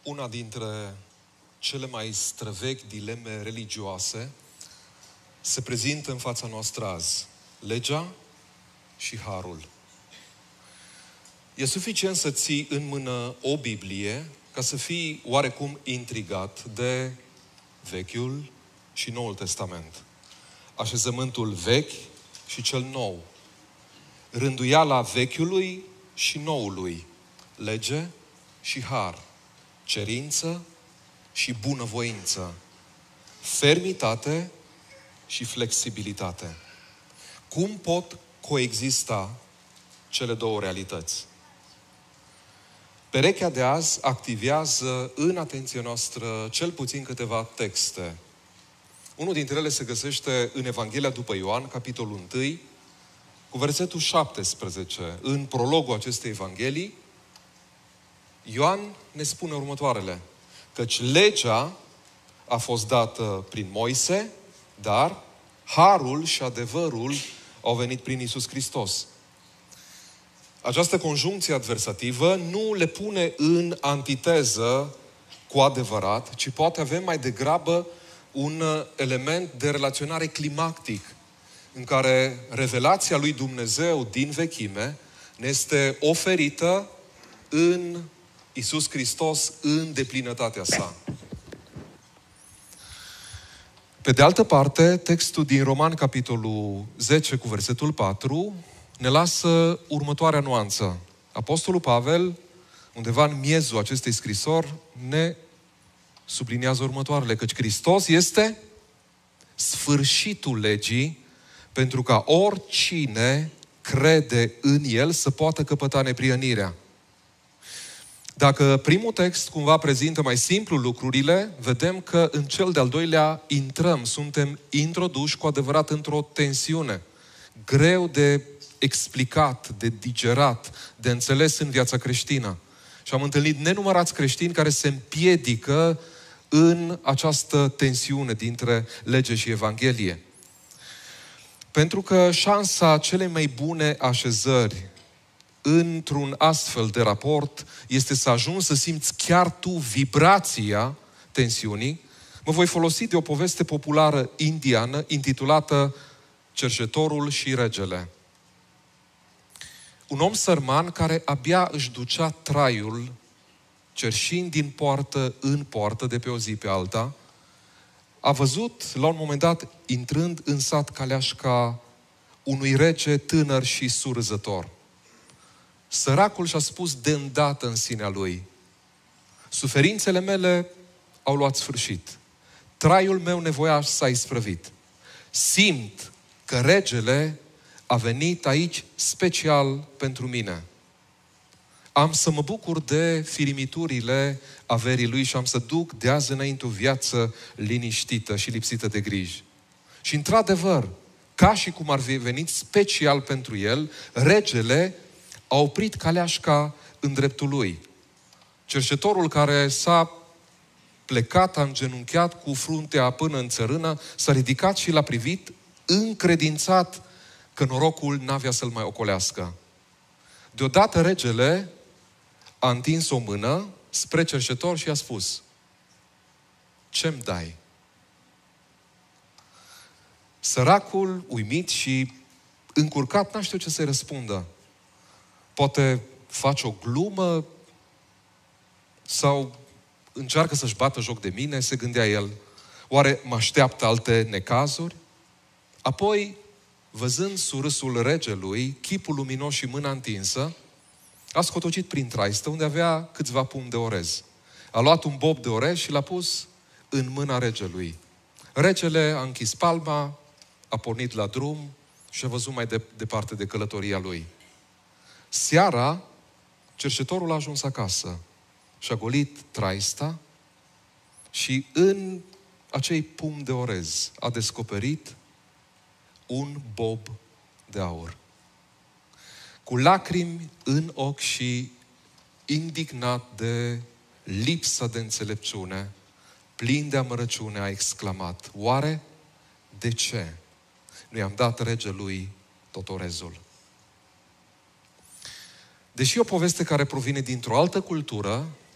Una dintre cele mai străvechi dileme religioase se prezintă în fața noastră azi. Legea și harul. E suficient să ții în mână o Biblie ca să fii oarecum intrigat de Vechiul și Noul Testament. Așezământul vechi și cel nou. Rânduiala Vechiului și Noului. Lege și har. Cerință și bunăvoință. Fermitate și flexibilitate. Cum pot coexista cele două realități? Perechea de azi activează în atenția noastră cel puțin câteva texte. Unul dintre ele se găsește în Evanghelia după Ioan, capitolul 1, cu versetul 17. În prologul acestei Evanghelii, Ioan ne spune următoarele: căci legea a fost dată prin Moise, dar harul și adevărul au venit prin Iisus Hristos. Această conjuncție adversativă nu le pune în antiteză cu adevărat, ci poate avea mai degrabă un element de relaționare climactic, în care revelația lui Dumnezeu din vechime ne este oferită în Iisus Hristos în deplinătatea sa. Pe de altă parte, textul din Roman, capitolul 10, cu versetul 4, ne lasă următoarea nuanță. Apostolul Pavel, undeva în miezul acestei scrisori, ne subliniază următoarele: căci Hristos este sfârșitul legii, pentru ca oricine crede în El să poată căpăta neprihănirea. Dacă primul text cumva prezintă mai simplu lucrurile, vedem că în cel de-al doilea suntem introduși cu adevărat într-o tensiune greu de explicat, de digerat, de înțeles în viața creștină. Și am întâlnit nenumărați creștini care se împiedică în această tensiune dintre lege și Evanghelie. Pentru că șansa celei mai bune așezări într-un astfel de raport este să ajungi să simți chiar tu vibrația tensiunii, mă voi folosi de o poveste populară indiană intitulată Cerșetorul și regele. Un om sărman care abia își ducea traiul cerșind din poartă în poartă de pe o zi pe alta, a văzut la un moment dat intrând în sat caleașca unui rege tânăr și surzător. Săracul și-a spus de îndată în sinea lui: suferințele mele au luat sfârșit. Traiul meu nevoiaș s-a isprăvit. Simt că regele a venit aici special pentru mine. Am să mă bucur de firimiturile averii lui și am să duc de azi înainte o viață liniștită și lipsită de griji. Și într-adevăr, ca și cum ar fi venit special pentru el, regele a oprit caleașca în dreptul lui. Cerșetorul, care s-a plecat, a îngenunchiat cu fruntea până în țărână, s-a ridicat și l-a privit, încredințat că norocul n-avea să-l mai ocolească. Deodată regele a întins o mână spre cerșetor și i-a spus: ce-mi dai? Săracul, uimit și încurcat, n-a știut ce să-i răspundă. Poate face o glumă sau încearcă să-și bată joc de mine, se gândea el. Oare mă așteaptă alte necazuri? Apoi, văzând surâsul regelui, chipul luminos și mâna întinsă, a scotocit prin traistă, unde avea câțiva pumni de orez. A luat un bob de orez și l-a pus în mâna regelui. Regele a închis palma, a pornit la drum și a văzut mai departe de călătoria lui. Seara, cerșetorul a ajuns acasă și a golit traista și în acei pumni de orez a descoperit un bob de aur. Cu lacrimi în ochi și indignat de lipsa de înțelepciune, plin de amărăciune, a exclamat: oare de ce nu i-am dat regelui tot orezul? Deși e o poveste care provine dintr-o altă cultură,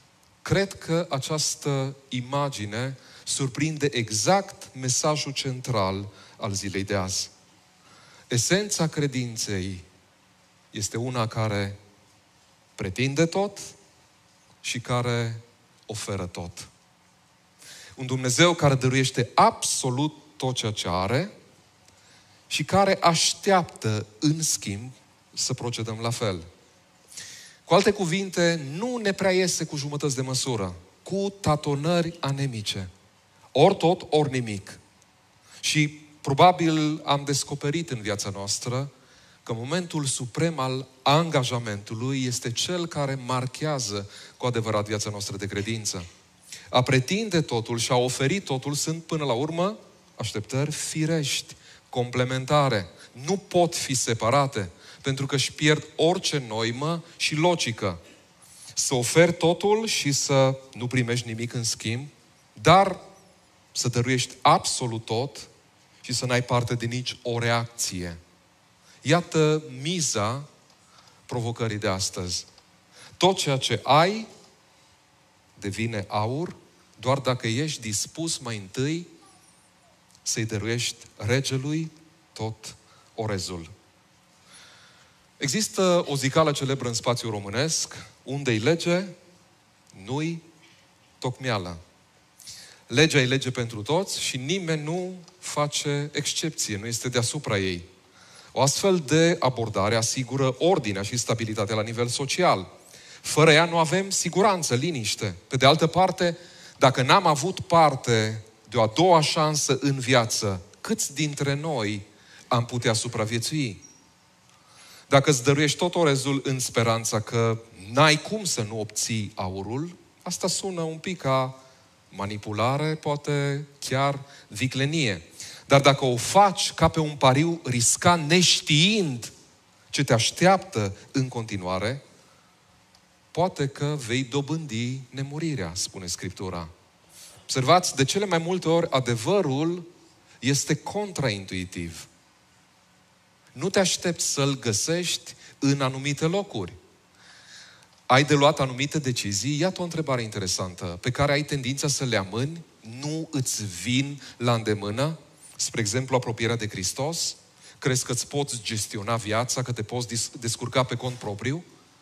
cred că această imagine surprinde exact mesajul central al zilei de azi. Esența credinței este una care pretinde tot și care oferă tot. Un Dumnezeu care dăruiește absolut tot ceea ce are și care așteaptă, în schimb, să procedăm la fel. Cu alte cuvinte, nu ne prea iese cu jumătăți de măsură, cu tatonări anemice. Ori tot, ori nimic. Și probabil am descoperit în viața noastră că momentul suprem al angajamentului este cel care marchează cu adevărat viața noastră de credință. A pretinde totul și a oferi totul sunt, până la urmă, așteptări firești, complementare. Nu pot fi separate, pentru că își pierd orice noimă și logică. Să oferi totul și să nu primești nimic în schimb, dar să dăruiești absolut tot și să n-ai parte de nici o reacție. Iată miza provocării de astăzi. Tot ceea ce ai devine aur doar dacă ești dispus mai întâi să-i dăruiești regelui tot orezul. Există o zicală celebră în spațiul românesc: unde-i lege, nu-i tocmeală. Legea e lege pentru toți și nimeni nu face excepție, nu este deasupra ei. O astfel de abordare asigură ordinea și stabilitatea la nivel social. Fără ea nu avem siguranță, liniște. Pe de altă parte, dacă n-am avut parte de o a doua șansă în viață, câți dintre noi am putea supraviețui? Dacă îți dăruiești tot orezul în speranța că n-ai cum să nu obții aurul, asta sună un pic ca manipulare, poate chiar viclenie. Dar dacă o faci ca pe un pariu riscant, neștiind ce te așteaptă în continuare, poate că vei dobândi nemurirea, spune Scriptura. Observați, de cele mai multe ori adevărul este contraintuitiv. Nu te aștepți să-l găsești în anumite locuri. Ai de luat anumite decizii? Iată o întrebare interesantă, pe care ai tendința să le amâni, nu îți vin la îndemână. Spre exemplu, apropierea de Hristos. Crezi că îți poți gestiona viața, că te poți descurca pe cont propriu?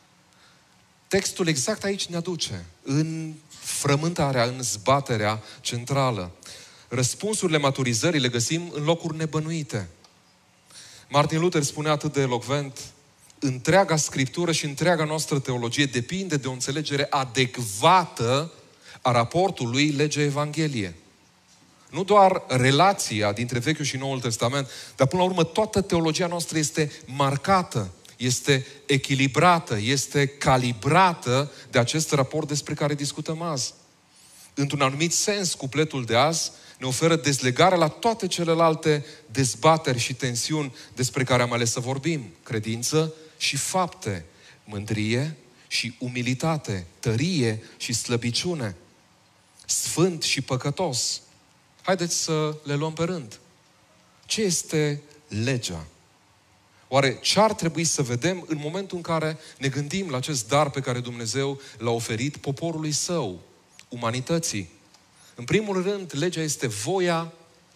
Textul exact aici ne aduce, în frământarea, în zbaterea centrală. Răspunsurile maturizării le găsim în locuri nebănuite. Martin Luther spunea atât de elocvent: întreaga Scriptură și întreaga noastră teologie depinde de o înțelegere adecvată a raportului lege-evanghelie. Nu doar relația dintre Vechiul și Noul Testament, dar până la urmă toată teologia noastră este marcată, este echilibrată, este calibrată de acest raport despre care discutăm azi. Într-un anumit sens, cupletul de azi ne oferă dezlegarea la toate celelalte dezbateri și tensiuni despre care am ales să vorbim. Credință și fapte, mândrie și umilitate, tărie și slăbiciune, sfânt și păcătos. Haideți să le luăm pe rând. Ce este legea? Oare ce ar trebui să vedem în momentul în care ne gândim la acest dar pe care Dumnezeu l-a oferit poporului său, umanității? În primul rând, legea este voia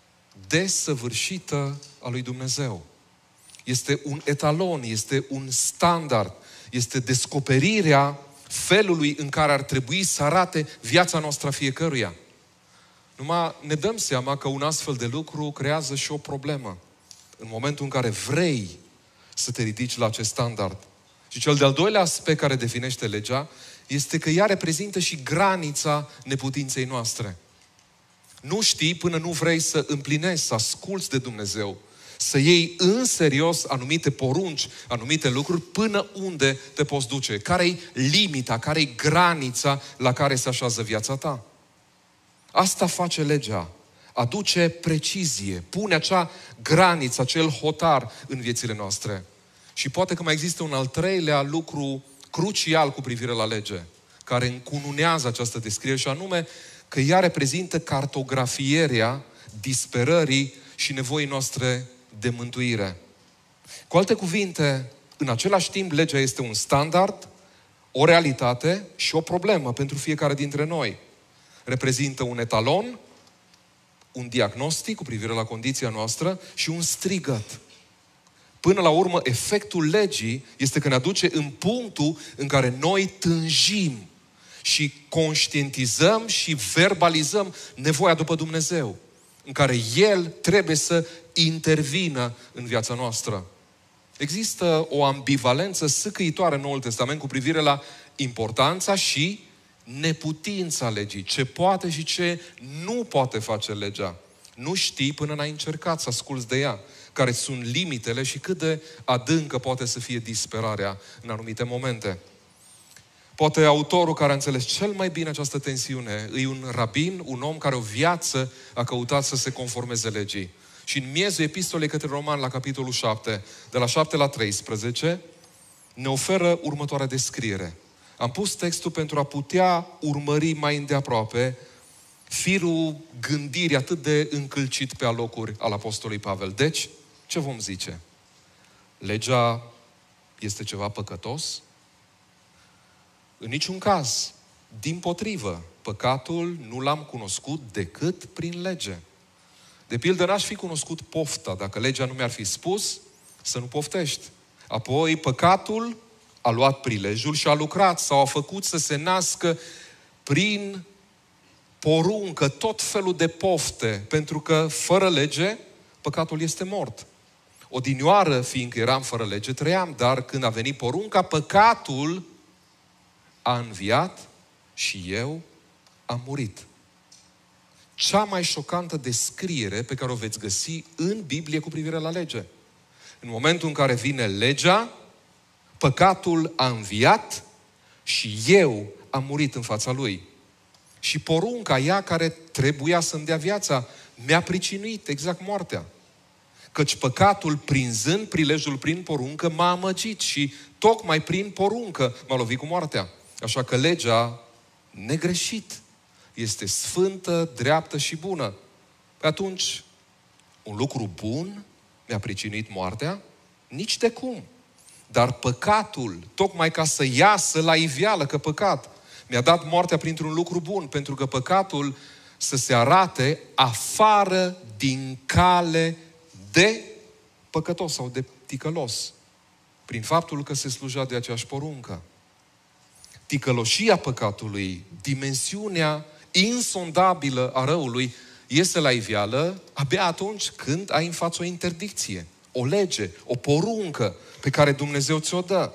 desăvârșită a lui Dumnezeu. Este un etalon, este un standard, este descoperirea felului în care ar trebui să arate viața noastră a fiecăruia. Numai ne dăm seama că un astfel de lucru creează și o problemă. În momentul în care vrei să te ridici la acest standard. Și cel de-al doilea aspect care definește legea este că ea reprezintă și granița neputinței noastre. Nu știi până nu vrei să împlinești, să asculți de Dumnezeu, să iei în serios anumite porunci, anumite lucruri, până unde te poți duce. Care-i limita, care-i granița la care se așează viața ta? Asta face legea. Aduce precizie, pune acea graniță, acel hotar în viețile noastre. Și poate că mai există un al treilea lucru crucial cu privire la lege, care încununează această descriere, și anume că ea reprezintă cartografierea disperării și nevoii noastre de mântuire. Cu alte cuvinte, în același timp, legea este un standard, o realitate și o problemă pentru fiecare dintre noi. Reprezintă un etalon, un diagnostic cu privire la condiția noastră și un strigăt. Până la urmă, efectul legii este că ne aduce în punctul în care noi tânjim și conștientizăm și verbalizăm nevoia după Dumnezeu, în care El trebuie să intervină în viața noastră. Există o ambivalență sâcâitoare în Noul Testament cu privire la importanța și neputința legii. Ce poate și ce nu poate face legea. Nu știi până n-ai încercat să asculți de ea, care sunt limitele și cât de adâncă poate să fie disperarea în anumite momente. Poate autorul care a înțeles cel mai bine această tensiune e un rabin, un om care o viață a căutat să se conformeze legii. Și în miezul epistolei către Romani, la capitolul 7, de la 7 la 13, ne oferă următoarea descriere. Am pus textul pentru a putea urmări mai îndeaproape firul gândirii atât de încălcit pe alocuri al apostolului Pavel. Deci, ce vom zice? Legea este ceva păcătos? În niciun caz. Dimpotrivă, păcatul nu l-am cunoscut decât prin lege. De pildă, n-aș fi cunoscut pofta dacă legea nu mi-ar fi spus să nu poftești. Apoi, păcatul a luat prilejul și a lucrat sau a făcut să se nască prin poruncă tot felul de pofte, pentru că fără lege, păcatul este mort. Odinioară, fiindcă eram fără lege, trăiam, dar când a venit porunca, păcatul a înviat și eu am murit. Cea mai șocantă descriere pe care o veți găsi în Biblie cu privire la lege. În momentul în care vine legea, păcatul a înviat și eu am murit în fața lui. Și porunca ea care trebuia să-mi dea viața mi-a pricinuit exact moartea. Căci păcatul, prinzând prilejul prin poruncă, m-a amăgit și tocmai prin poruncă m-a lovit cu moartea. Așa că legea, negreșit, este sfântă, dreaptă și bună. Pe atunci, un lucru bun mi-a pricinuit moartea? Nici de cum. Dar păcatul, tocmai ca să iasă la iveală că păcat, mi-a dat moartea printr-un lucru bun, pentru că păcatul să se arate afară din cale de păcătos sau de ticălos, prin faptul că se slujea de aceeași poruncă. Ticăloșia păcatului, dimensiunea insondabilă a răului, iese la iveală abia atunci când ai în față o interdicție, o lege, o poruncă pe care Dumnezeu ți-o dă.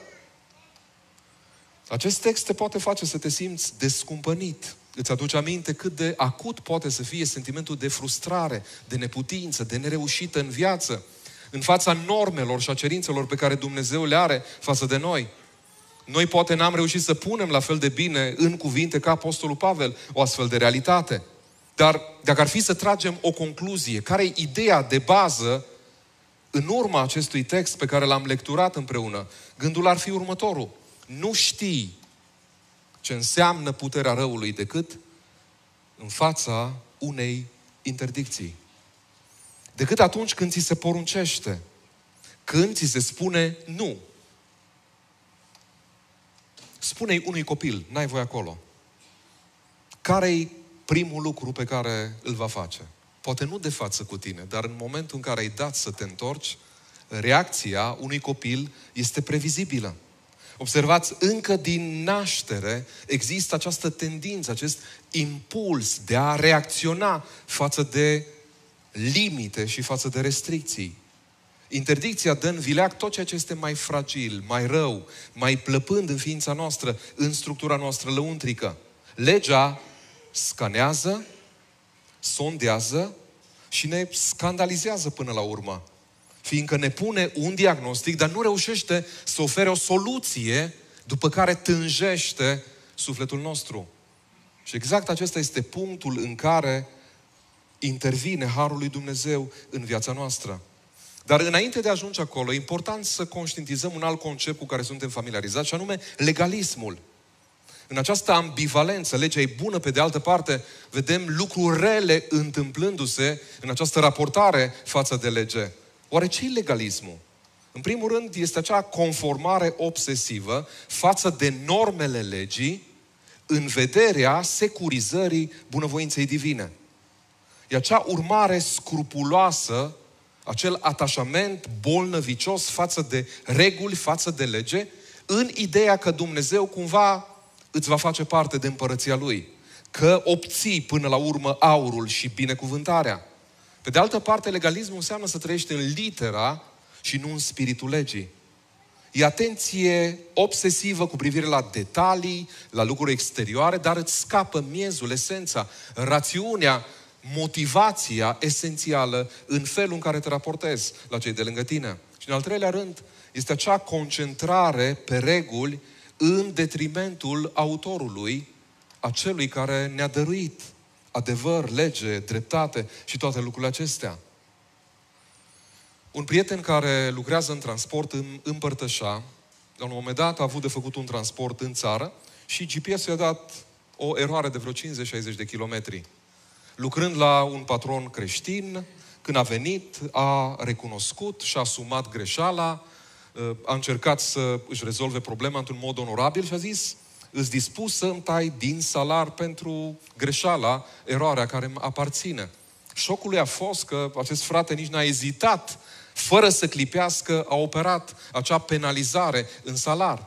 Acest text te poate face să te simți descumpănit. Îți aduce aminte cât de acut poate să fie sentimentul de frustrare, de neputință, de nereușită în viață, în fața normelor și a cerințelor pe care Dumnezeu le are față de noi. Noi poate n-am reușit să punem la fel de bine în cuvinte ca apostolul Pavel o astfel de realitate. Dar dacă ar fi să tragem o concluzie, care e ideea de bază în urma acestui text pe care l-am lecturat împreună, gândul ar fi următorul. Nu știi ce înseamnă puterea răului decât în fața unei interdicții. Decât atunci când ți se poruncește, când ți se spune nu. Spune-i unui copil, n-ai voie acolo. Care-i primul lucru pe care îl va face? Poate nu de față cu tine, dar în momentul în care ai dat să te întorci, reacția unui copil este previzibilă. Observați, încă din naștere există această tendință, acest impuls de a reacționa față de limite și față de restricții. Interdicția dă în vileag tot ceea ce este mai fragil, mai rău, mai plăpând în ființa noastră, în structura noastră lăuntrică. Legea scanează, sondează și ne scandalizează până la urmă. Fiindcă ne pune un diagnostic, dar nu reușește să ofere o soluție după care tânjește sufletul nostru. Și exact acesta este punctul în care intervine Harul lui Dumnezeu în viața noastră. Dar înainte de a ajunge acolo, e important să conștientizăm un alt concept cu care suntem familiarizați, și anume legalismul. În această ambivalență, legea e bună, pe de altă parte, vedem lucruri rele întâmplându-se în această raportare față de lege. Oare ce e legalismul? În primul rând, este acea conformare obsesivă față de normele legii în vederea securizării bunăvoinței divine. E acea urmare scrupuloasă, acel atașament bolnăvicios față de reguli, față de lege, în ideea că Dumnezeu cumva îți va face parte de împărăția Lui. Că obții până la urmă aurul și binecuvântarea. Pe de altă parte, legalismul înseamnă să trăiești în litera și nu în spiritul legii. E atenție obsesivă cu privire la detalii, la lucruri exterioare, dar îți scapă miezul, esența, rațiunea, motivația esențială în felul în care te raportezi la cei de lângă tine. Și în al treilea rând, este acea concentrare pe reguli în detrimentul autorului, a celui care ne-a dăruit adevăr, lege, dreptate și toate lucrurile acestea. Un prieten care lucrează în transport îmi împărtășea, la un moment dat a avut de făcut un transport în țară și GPS-ul i-a dat o eroare de vreo 50-60 de kilometri. Lucrând la un patron creștin, când a venit, a recunoscut și-a asumat greșeala, a încercat să își rezolve problema într-un mod onorabil și a zis: îți dispus să îmi tai din salar pentru greșeala, eroarea care îmi aparține. Șocul lui a fost că acest frate nici n-a ezitat, fără să clipească, a operat acea penalizare în salar.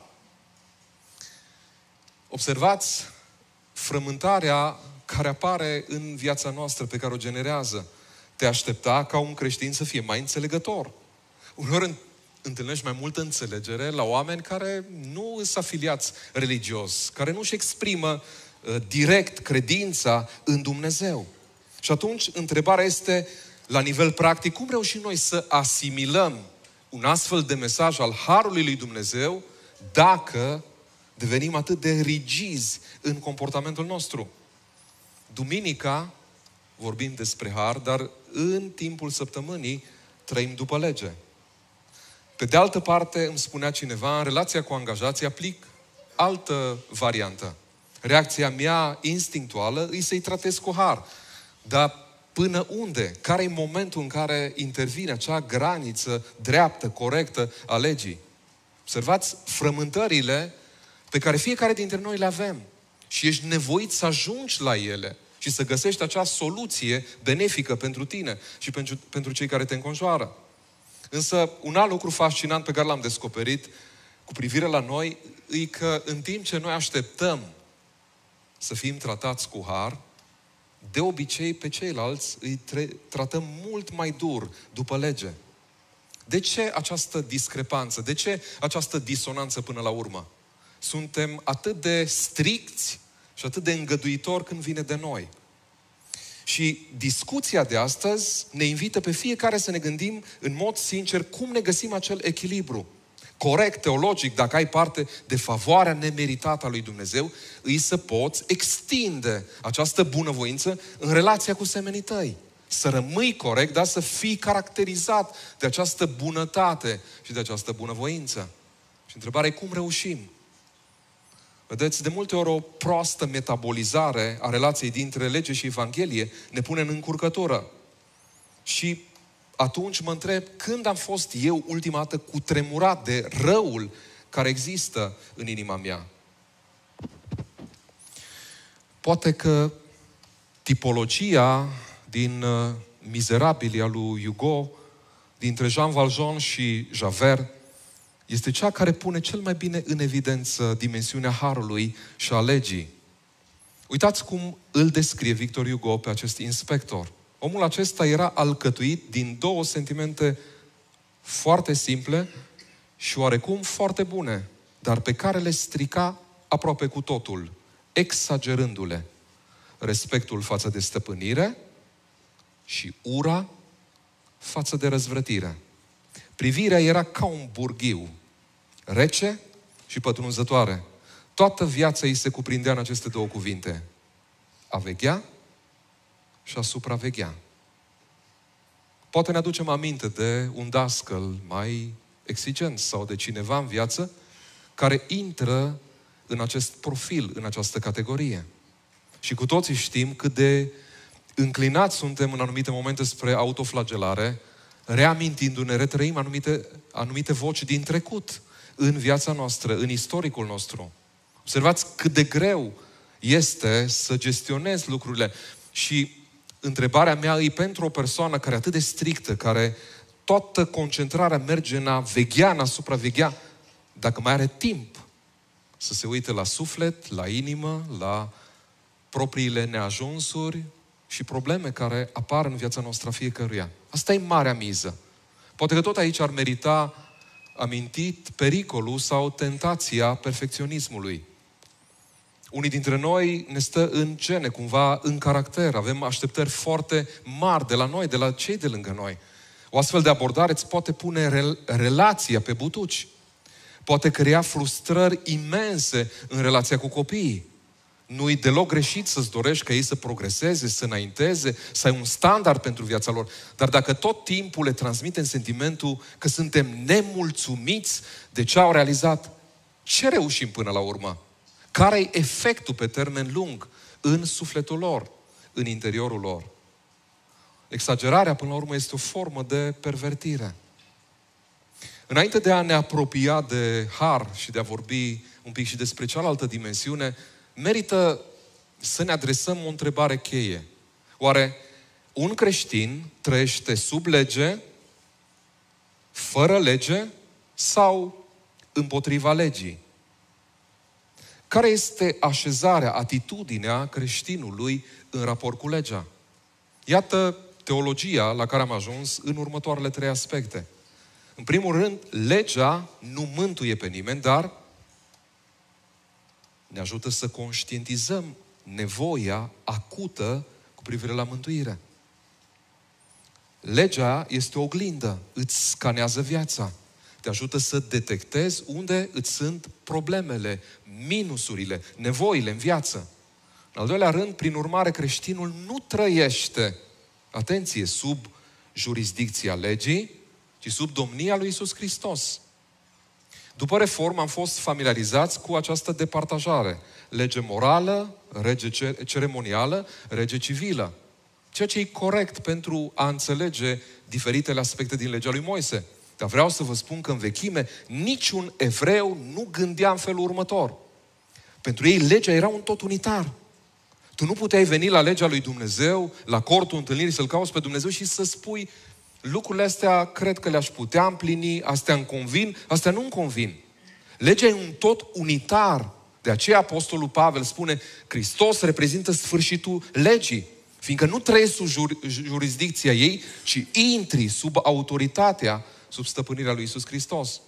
Observați frământarea care apare în viața noastră, pe care o generează. Te aștepta ca un creștin să fie mai înțelegător. Uneori întâlnești mai multă înțelegere la oameni care nu sunt afiliați religios, care nu își exprimă direct credința în Dumnezeu. Și atunci, întrebarea este, la nivel practic, cum reușim noi să asimilăm un astfel de mesaj al Harului lui Dumnezeu dacă devenim atât de rigizi în comportamentul nostru? Duminica vorbim despre Har, dar în timpul săptămânii trăim după lege. Pe de altă parte, îmi spunea cineva, în relația cu angajații aplic altă variantă. Reacția mea instinctuală e să-i tratez cu har. Dar până unde? Care e momentul în care intervine acea graniță dreaptă, corectă a legii? Observați frământările pe care fiecare dintre noi le avem. Și ești nevoit să ajungi la ele și să găsești acea soluție benefică pentru tine și pentru cei care te înconjoară. Însă, un alt lucru fascinant pe care l-am descoperit cu privire la noi e că în timp ce noi așteptăm să fim tratați cu har, de obicei pe ceilalți îi tratăm mult mai dur după lege. De ce această discrepanță? De ce această disonanță până la urmă? Suntem atât de stricți și atât de îngăduitori când vine de noi. Și discuția de astăzi ne invită pe fiecare să ne gândim în mod sincer cum ne găsim acel echilibru. Corect, teologic, dacă ai parte de favoarea nemeritată a lui Dumnezeu, îi să poți extinde această bunăvoință în relația cu semenii tăi. Să rămâi corect, dar să fii caracterizat de această bunătate și de această bunăvoință. Și întrebarea e cum reușim? Vedeți, de multe ori o proastă metabolizare a relației dintre lege și Evanghelie ne pune în încurcătură. Și atunci mă întreb, când am fost eu ultima dată cutremurat de răul care există în inima mea? Poate că tipologia din Mizerabilia lui Hugo, dintre Jean Valjean și Javert, este cea care pune cel mai bine în evidență dimensiunea harului și a legii. Uitați cum îl descrie Victor Hugo pe acest inspector. Omul acesta era alcătuit din două sentimente foarte simple și oarecum foarte bune, dar pe care le strica aproape cu totul, exagerându-le. Respectul față de stăpânire și ura față de răzvrătire. Privirea era ca un burghiu, rece și pătrunzătoare. Toată viața ei se cuprindea în aceste două cuvinte. A veghea și a supraveghea. Poate ne aducem aminte de un dascăl mai exigent sau de cineva în viață care intră în acest profil, în această categorie. Și cu toții știm cât de înclinați suntem în anumite momente spre autoflagelare, reamintindu-ne, retrăim anumite voci din trecut în viața noastră, în istoricul nostru. Observați cât de greu este să gestionezi lucrurile. Și întrebarea mea e pentru o persoană care e atât de strictă, care toată concentrarea merge în a veghea, în a supraveghea, dacă mai are timp să se uite la suflet, la inimă, la propriile neajunsuri și probleme care apar în viața noastră fiecăruia. Asta e marea miză. Poate că tot aici ar merita amintit pericolul sau tentația perfecționismului. Unii dintre noi ne stă în gene, cumva în caracter. Avem așteptări foarte mari de la noi, de la cei de lângă noi. O astfel de abordare îți poate pune relația pe butuci. Poate crea frustrări imense în relația cu copiii. Nu-i deloc greșit să-ți dorești ca ei să progreseze, să înainteze, să ai un standard pentru viața lor. Dar dacă tot timpul le transmitem sentimentul că suntem nemulțumiți de ce au realizat, ce reușim până la urmă? Care e efectul pe termen lung în sufletul lor, în interiorul lor? Exagerarea, până la urmă, este o formă de pervertire. Înainte de a ne apropia de har și de a vorbi un pic și despre cealaltă dimensiune, merită să ne adresăm o întrebare cheie. Oare un creștin trăiește sub lege, fără lege sau împotriva legii? Care este așezarea, atitudinea creștinului în raport cu legea? Iată teologia la care am ajuns în următoarele 3 aspecte. În primul rând, legea nu mântuie pe nimeni, dar ne ajută să conștientizăm nevoia acută cu privire la mântuire. Legea este o oglindă, îți scanează viața. Te ajută să detectezi unde îți sunt problemele, minusurile, nevoile în viață. În al doilea rând, prin urmare, creștinul nu trăiește, atenție, sub jurisdicția legii, ci sub domnia lui Iisus Hristos. După reformă am fost familiarizați cu această departajare. Lege morală, lege ceremonială, lege civilă. Ceea ce e corect pentru a înțelege diferitele aspecte din legea lui Moise. Dar vreau să vă spun că în vechime niciun evreu nu gândea în felul următor. Pentru ei legea era un tot unitar. Tu nu puteai veni la legea lui Dumnezeu, la cortul întâlnirii, să-L cauți pe Dumnezeu și să spui lucrurile astea cred că le-aș putea împlini, astea îmi convin, astea nu îmi convin. Legea e un tot unitar. De aceea Apostolul Pavel spune, Hristos reprezintă sfârșitul legii. Fiindcă nu trăiești sub jurisdicția ei, ci intri sub autoritatea, sub stăpânirea lui Iisus Hristos.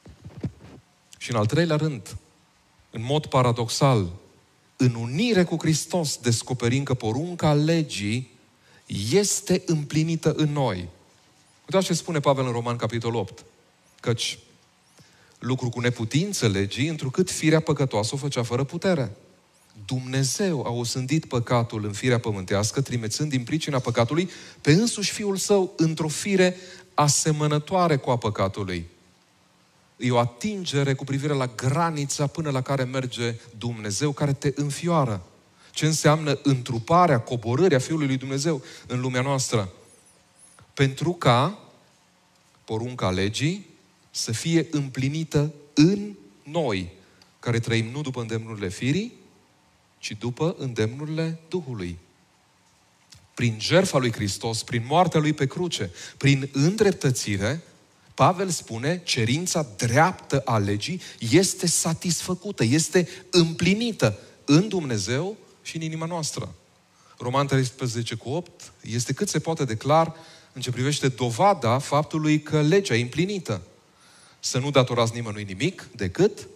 Și în al treilea rând, în mod paradoxal, în unire cu Hristos descoperim că porunca legii este împlinită în noi. Uitați ce spune Pavel în Roman, capitolul 8. Căci lucru cu neputință legii, întrucât firea păcătoasă o făcea fără putere. Dumnezeu a osândit păcatul în firea pământească, trimețând din pricina păcatului pe însuși Fiul Său într-o fire asemănătoare cu a păcatului. E o atingere cu privire la granița până la care merge Dumnezeu, care te înfioară. Ce înseamnă întruparea, coborârea Fiului lui Dumnezeu în lumea noastră? Pentru ca porunca legii să fie împlinită în noi, care trăim nu după îndemnurile firii, ci după îndemnurile Duhului. Prin jertfa lui Hristos, prin moartea lui pe cruce, prin îndreptățire, Pavel spune, cerința dreaptă a legii este satisfăcută, este împlinită în Dumnezeu și în inima noastră. Roman 13:8 este cât se poate de clar în ce privește dovada faptului că legea e împlinită. Să nu datorați nimănui nimic decât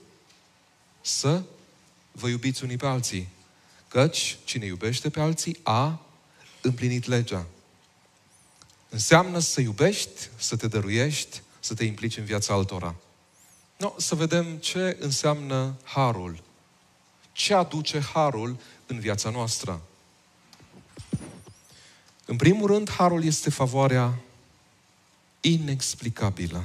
să vă iubiți unii pe alții. Căci cine iubește pe alții a împlinit legea. Înseamnă să iubești, să te dăruiești, să te implici în viața altora. No, să vedem ce înseamnă harul. Ce aduce harul în viața noastră? În primul rând, harul este favoarea inexplicabilă.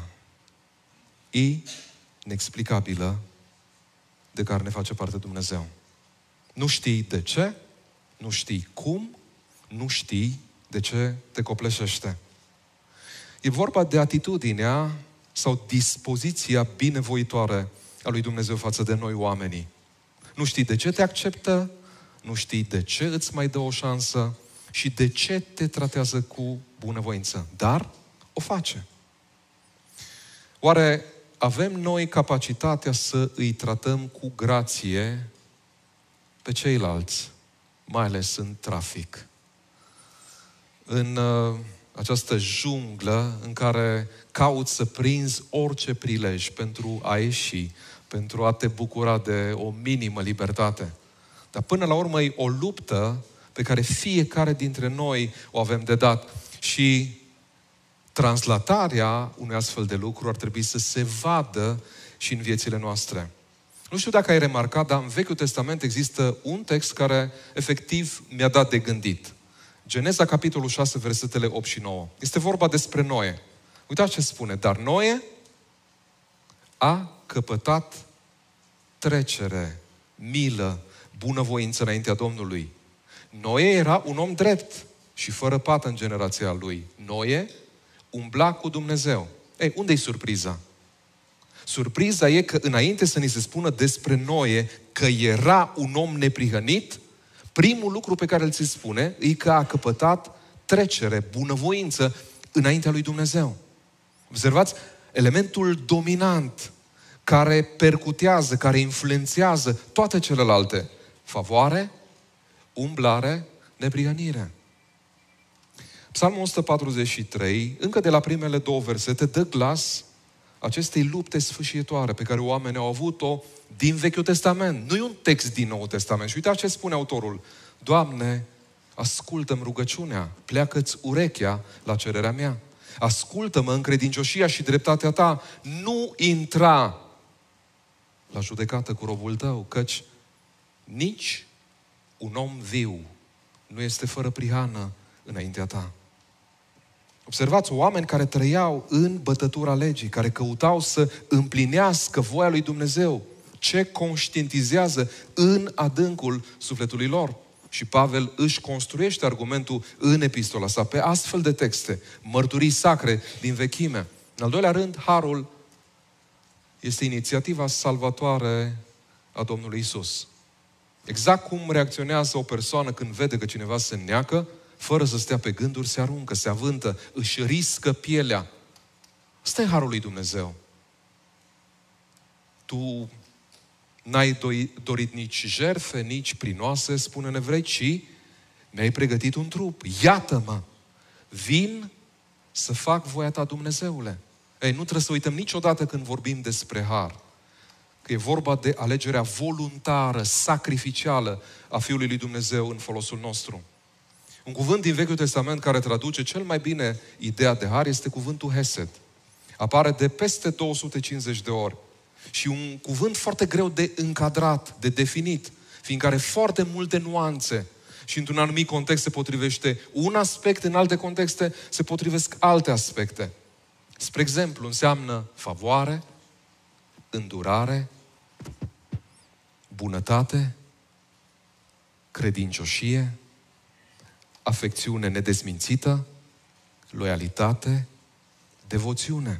Inexplicabilă de care ne face parte Dumnezeu. Nu știi de ce, nu știi cum, nu știi de ce te copleșește. E vorba de atitudinea sau dispoziția binevoitoare a lui Dumnezeu față de noi oamenii. Nu știi de ce te acceptă, nu știi de ce îți mai dă o șansă și de ce te tratează cu bunăvoință. Dar o face. Oare avem noi capacitatea să îi tratăm cu grație pe ceilalți, mai ales în trafic? În această junglă în care cauți să prinzi orice prilej pentru a ieși, pentru a te bucura de o minimă libertate. Dar până la urmă e o luptă pe care fiecare dintre noi o avem de dat. Și translatarea unui astfel de lucru ar trebui să se vadă și în viețile noastre. Nu știu dacă ai remarcat, dar în Vechiul Testament există un text care efectiv mi-a dat de gândit. Geneza, capitolul 6, versetele 8 și 9. Este vorba despre Noe. Uitați ce spune. Dar Noe a căpătat trecere, milă, bunăvoință înaintea Domnului. Noe era un om drept și fără pată în generația lui. Noe umbla cu Dumnezeu. Ei, unde-i surpriza? Surpriza e că înainte să ni se spună despre Noe că era un om neprihănit, primul lucru pe care îl se spune e că a căpătat trecere, bunăvoință înaintea lui Dumnezeu. Observați? Elementul dominant care percutează, care influențează toate celelalte. Favoare, umblare, neprihănire. Psalmul 143, încă de la primele două versete, dă glas acestei lupte sfâșietoare pe care oamenii au avut-o din Vechiul Testament. Nu e un text din Noul Testament. Și uitați ce spune autorul. Doamne, ascultă-mi rugăciunea, pleacă-ți urechea la cererea mea. Ascultă-mă în credincioșia și dreptatea ta. Nu intra la judecată cu robul tău, căci nici un om viu nu este fără prihană înaintea ta. Observați, oameni care trăiau în bătătura legii, care căutau să împlinească voia lui Dumnezeu, ce conștientizează în adâncul sufletului lor. Și Pavel își construiește argumentul în epistola sa pe astfel de texte, mărturii sacre din vechime. În al doilea rând, harul este inițiativa salvatoare a Domnului Isus. Exact cum reacționează o persoană când vede că cineva se înneacă, fără să stea pe gânduri, se aruncă, se avântă, își riscă pielea. Ăsta e harul lui Dumnezeu. Tu n-ai dorit nici jertfe, nici prinoase, spune în Evrei, ci mi-ai pregătit un trup. Iată-mă! Vin să fac voia ta, Dumnezeule. Ei, nu trebuie să uităm niciodată când vorbim despre har, că e vorba de alegerea voluntară, sacrificială a Fiului lui Dumnezeu în folosul nostru. Un cuvânt din Vechiul Testament care traduce cel mai bine ideea de har este cuvântul hesed. Apare de peste 250 de ori. Și un cuvânt foarte greu de încadrat, de definit, fiindcă are foarte multe nuanțe. Și într-un anumit context se potrivește un aspect, în alte contexte se potrivesc alte aspecte. Spre exemplu, înseamnă favoare, îndurare, bunătate, credincioșie, afecțiune nedezmințită, loialitate, devoțiune.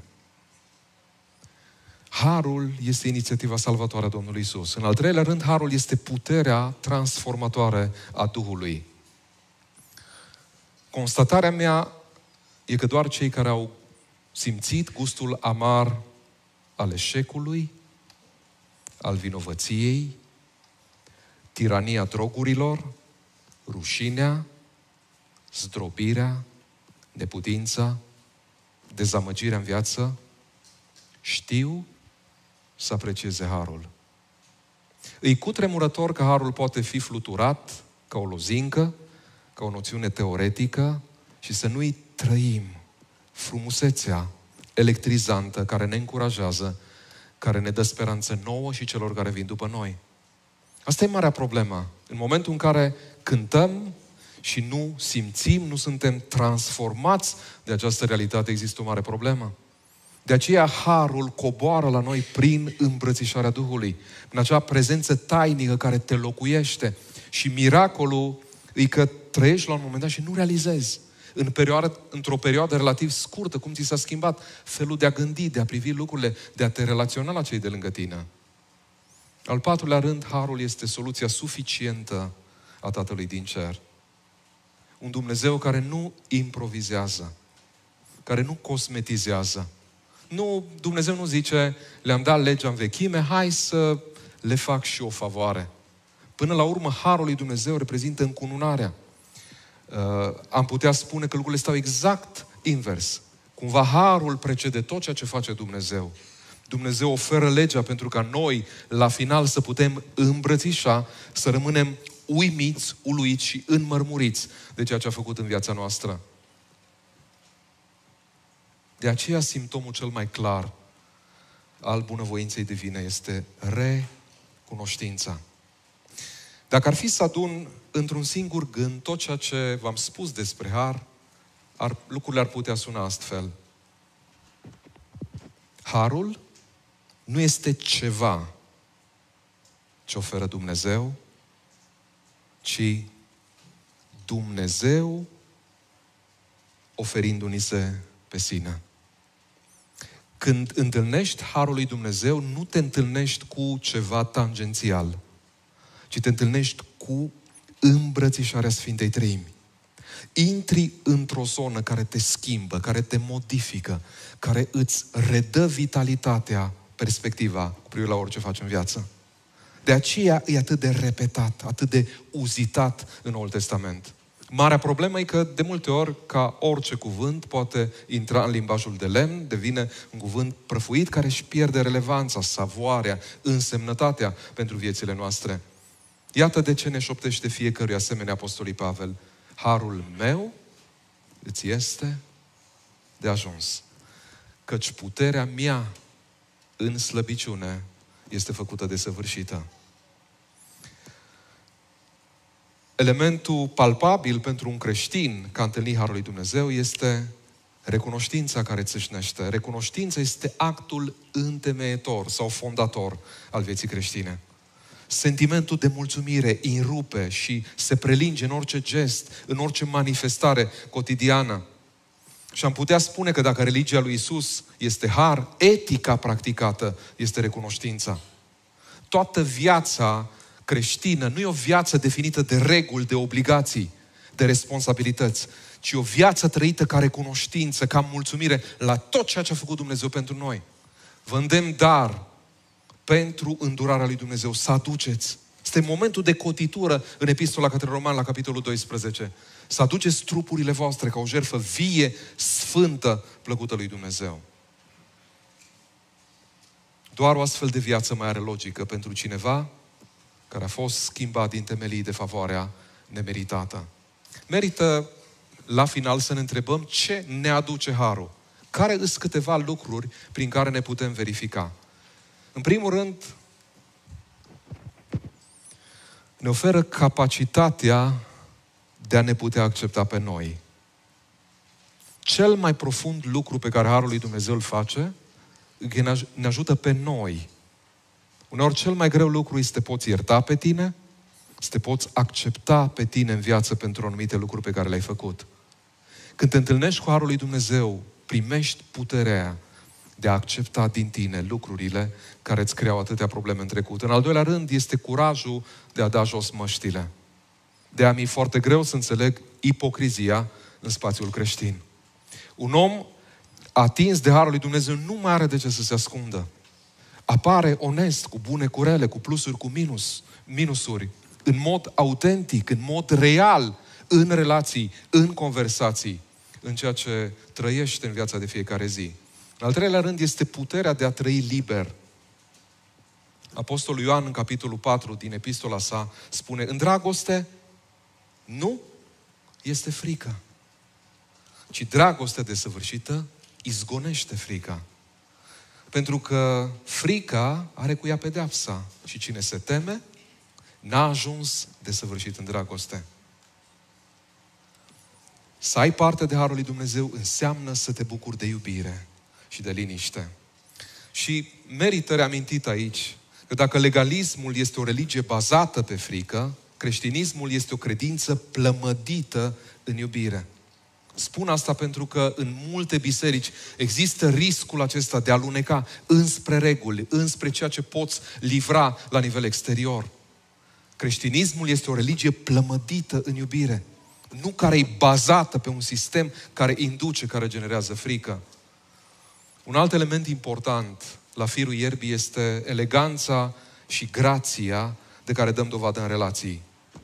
Harul este inițiativa salvatoare a Domnului Isus. În al treilea rând, harul este puterea transformatoare a Duhului. Constatarea mea e că doar cei care au simțit gustul amar al eșecului, al vinovăției, tirania drogurilor, rușinea, zdrobirea, neputința, dezamăgirea în viață, știu să aprecieze harul. Îi cutremurător că harul poate fi fluturat ca o lozincă, ca o noțiune teoretică și să nu-i trăim frumusețea electrizantă care ne încurajează, care ne dă speranță nouă și celor care vin după noi. Asta e marea problemă. În momentul în care cântăm și nu simțim, nu suntem transformați de această realitate, există o mare problemă. De aceea harul coboară la noi prin îmbrățișarea Duhului, în acea prezență tainică care te locuiește. Și miracolul e că trăiești la un moment dat și nu realizezi. într-o perioadă relativ scurtă, cum ți s-a schimbat felul de a gândi, de a privi lucrurile, de a te relaționa la cei de lângă tine. Al patrulea rând, harul este soluția suficientă a Tatălui din cer. Un Dumnezeu care nu improvizează, care nu cosmetizează. Dumnezeu nu zice, le-am dat legea în vechime, hai să le fac și o favoare. Până la urmă, harul lui Dumnezeu reprezintă încununarea. Am putea spune că lucrurile stau exact invers. Cumva harul precede tot ceea ce face Dumnezeu. Dumnezeu oferă legea pentru ca noi, la final, să putem îmbrățișa, să rămânem uimiți, uluiți și înmărmuriți de ceea ce a făcut în viața noastră. De aceea, simptomul cel mai clar al bunăvoinței divine este recunoștința. Dacă ar fi să adun într-un singur gând tot ceea ce v-am spus despre har, lucrurile ar putea suna astfel. Harul nu este ceva ce oferă Dumnezeu, ci Dumnezeu oferindu-ni se pe sine. Când întâlnești harul lui Dumnezeu, nu te întâlnești cu ceva tangențial, ci te întâlnești cu îmbrățișarea Sfintei Treimi. Intri într-o zonă care te schimbă, care te modifică, care îți redă vitalitatea, perspectiva cu privire la orice faci în viață. De aceea e atât de repetat, atât de uzitat în Noul Testament. Marea problemă e că de multe ori, ca orice cuvânt, poate intra în limbajul de lemn, devine un cuvânt prăfuit care își pierde relevanța, savoarea, însemnătatea pentru viețile noastre. Iată de ce ne șoptește fiecăruia asemenea Apostolului Pavel. Harul meu îți este de ajuns, căci puterea mea în slăbiciune este făcută desăvârșită. Elementul palpabil pentru un creștin ca întâlni harul lui Dumnezeu este recunoștința care țâșnește. Recunoștința este actul întemeietor sau fondator al vieții creștine. Sentimentul de mulțumire înrupe și se prelinge în orice gest, în orice manifestare cotidiană. Și am putea spune că dacă religia lui Isus este har, etica practicată este recunoștința. Toată viața creștină nu e o viață definită de reguli, de obligații, de responsabilități, ci o viață trăită ca recunoștință, ca mulțumire la tot ceea ce a făcut Dumnezeu pentru noi. Vă îndemn dar pentru îndurarea lui Dumnezeu să aduceți. Este momentul de cotitură în Epistola către Romani la capitolul 12. Să aduceți trupurile voastre ca o jertfă vie, sfântă, plăcută lui Dumnezeu. Doar o astfel de viață mai are logică pentru cineva care a fost schimbat din temelii de favoarea nemeritată. Merită la final să ne întrebăm ce ne aduce harul. Care sunt câteva lucruri prin care ne putem verifica? În primul rând, ne oferă capacitatea de a ne putea accepta pe noi. Cel mai profund lucru pe care harul lui Dumnezeu îl face, ne ajută pe noi. Uneori cel mai greu lucru este să te poți ierta pe tine, să te poți accepta pe tine în viață pentru anumite lucruri pe care le-ai făcut. Când te întâlnești cu harul lui Dumnezeu, primești puterea de a accepta din tine lucrurile care îți creau atâtea probleme în trecut. În al doilea rând, este curajul de a da jos măștile. De a mi-e foarte greu să înțeleg ipocrizia în spațiul creștin. Un om atins de harul lui Dumnezeu nu mai are de ce să se ascundă. Apare onest, cu bune, cu rele, cu plusuri, cu minusuri, în mod autentic, în mod real, în relații, în conversații, în ceea ce trăiește în viața de fiecare zi. În al treilea rând este puterea de a trăi liber. Apostolul Ioan, în capitolul 4 din epistola sa, spune, în dragoste nu este frică, ci dragostea desăvârșită izgonește frica. Pentru că frica are cu ea pedeapsa și cine se teme n-a ajuns desăvârșit în dragoste. Să ai parte de harul lui Dumnezeu înseamnă să te bucuri de iubire și de liniște. Și merită reamintit aici că dacă legalismul este o religie bazată pe frică, creștinismul este o credință plămădită în iubire. Spun asta pentru că în multe biserici există riscul acesta de a aluneca înspre reguli, înspre ceea ce poți livra la nivel exterior. Creștinismul este o religie plămădită în iubire, nu care e bazată pe un sistem care induce, care generează frică. Un alt element important la firul ierbii este eleganța și grația de care dăm dovadă în relații.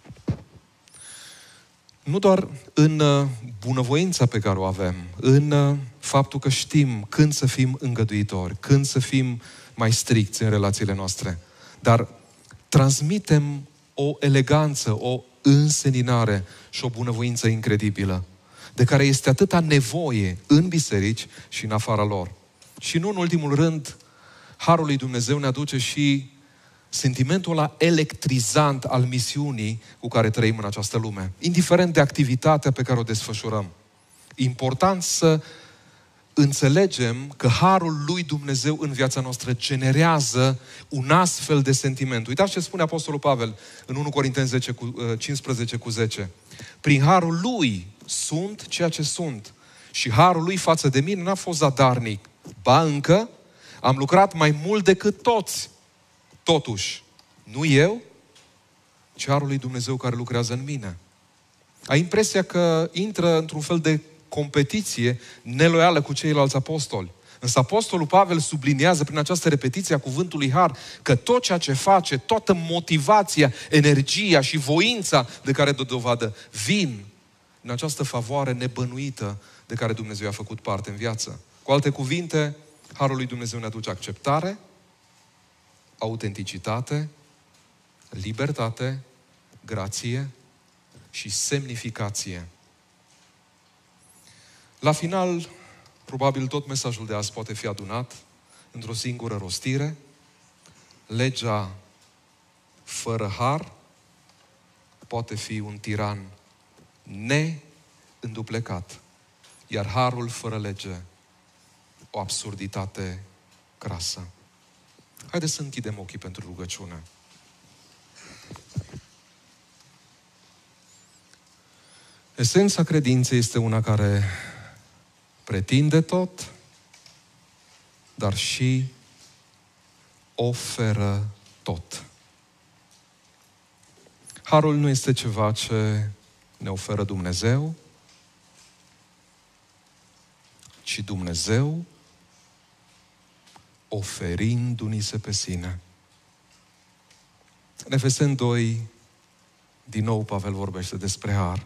Nu doar în bunăvoința pe care o avem, în faptul că știm când să fim îngăduitori, când să fim mai stricți în relațiile noastre, dar transmitem o eleganță, o înseninare și o bunăvoință incredibilă, de care este atâta nevoie în biserici și în afara lor. Și nu în ultimul rând, Harul lui Dumnezeu ne aduce și sentimentul ăla electrizant al misiunii cu care trăim în această lume, indiferent de activitatea pe care o desfășurăm. Important să înțelegem că Harul lui Dumnezeu în viața noastră generează un astfel de sentiment. Uitați ce spune Apostolul Pavel în 1 Corinteni 15:10. Prin Harul lui sunt ceea ce sunt și Harul lui față de mine n-a fost zadarnic. Ba încă, am lucrat mai mult decât toți. Totuși, nu eu, ci Harul lui Dumnezeu care lucrează în mine. Ai impresia că intră într-un fel de competiție neloială cu ceilalți apostoli. Însă Apostolul Pavel subliniază prin această repetiție a cuvântului har că tot ceea ce face, toată motivația, energia și voința de care dă dovadă vin în această favoare nebănuită de care Dumnezeu a făcut parte în viață. Cu alte cuvinte, Harul lui Dumnezeu ne aduce acceptare, autenticitate, libertate, grație și semnificație. La final, probabil tot mesajul de azi poate fi adunat într-o singură rostire. Legea fără har poate fi un tiran neînduplecat, iar harul fără lege o absurditate crasă. Haideți să închidem ochii pentru rugăciune. Esența credinței este una care pretinde tot, dar și oferă tot. Harul nu este ceva ce ne oferă Dumnezeu, ci Dumnezeu oferindu-ni se pe sine. În Efeseni 2, din nou Pavel vorbește despre har.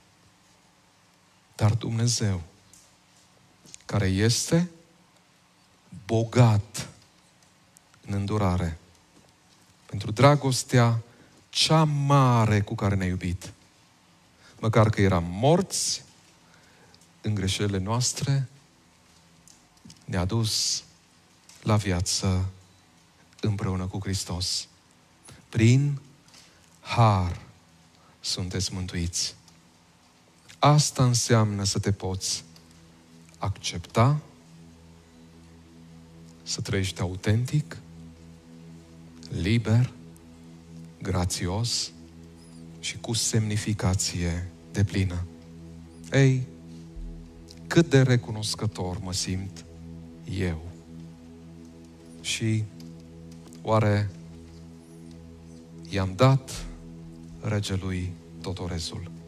Dar Dumnezeu, care este bogat în îndurare, pentru dragostea cea mare cu care ne-a iubit, măcar că eram morți în greșelile noastre, ne-a dus la viață împreună cu Hristos. Prin har sunteți mântuiți. Asta înseamnă să te poți accepta, să trăiești autentic, liber, grațios și cu semnificație deplină. Ei, cât de recunoscător mă simt eu. Și oare i-am dat regelui tot orezul?